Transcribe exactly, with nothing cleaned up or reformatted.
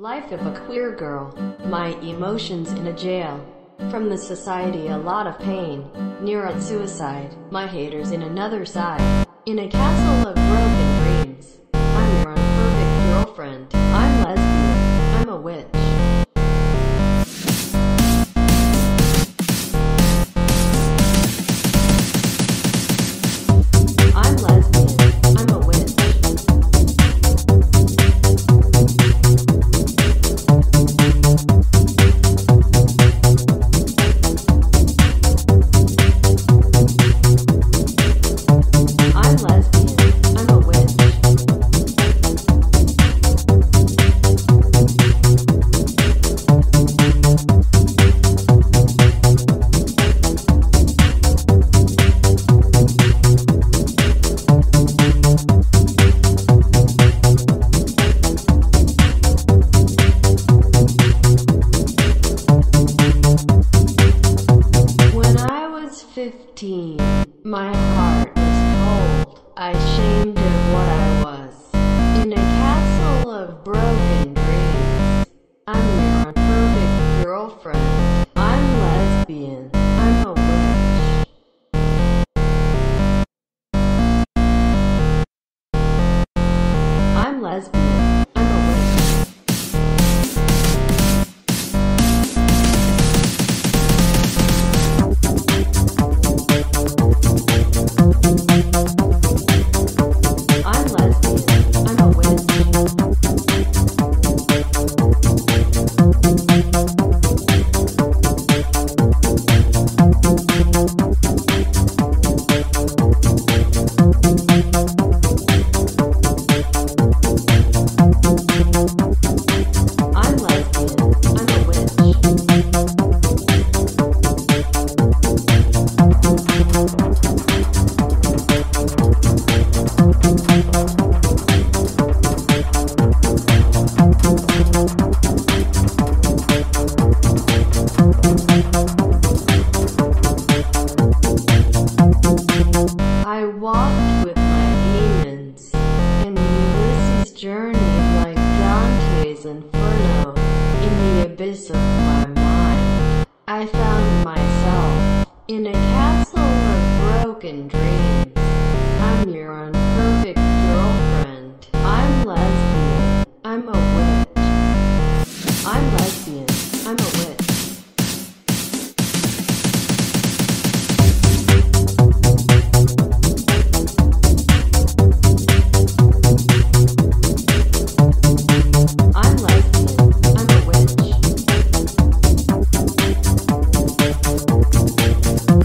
Life of a queer girl. My emotions in a jail. From the society a lot of pain. Near on suicide. My haters in another side. In a castle of broken dreams. I'm your unperfect girlfriend. I'm lesbian. I'm a witch. I'm lesbian. I'm a witch. I'm lesbian. I'm a witch. When I was fifteen, my heart was cold. I shamed of what I was. In a castle of broken dreams. I'm your unperfect girlfriend. I'm lesbian. I'm a witch. I'm lesbian. I'm a witch. I'm lesbian. I'm a witch. I'm lesbian. I'm a witch. I walked with my demons in Ulysses' journey like Dante's Inferno. In the abyss of my mind, I found myself in a castle of broken dreams. I'm your unperfect girlfriend. I'm lesbian. I'm a witch. I'm lesbian. I'm a witch. I'm lesbian. I'm a witch.